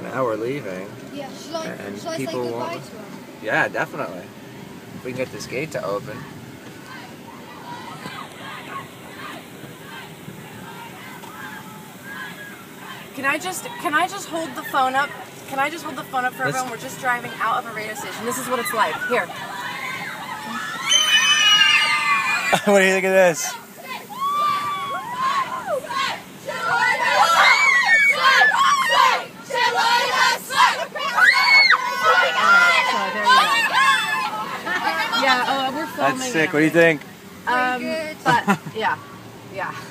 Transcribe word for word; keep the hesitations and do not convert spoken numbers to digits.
now we're leaving. Yeah, shall I, and shall I people say goodbye won't. to her? Yeah, definitely. If we can get this gate to open. Can I just can I just hold the phone up? Can I just hold the phone up for Let's, everyone? We're just driving out of a radio station. This is what it's like. Here. What do you think of this? Yeah, oh, we're filming. That's sick. What do you think? Um, but yeah, yeah.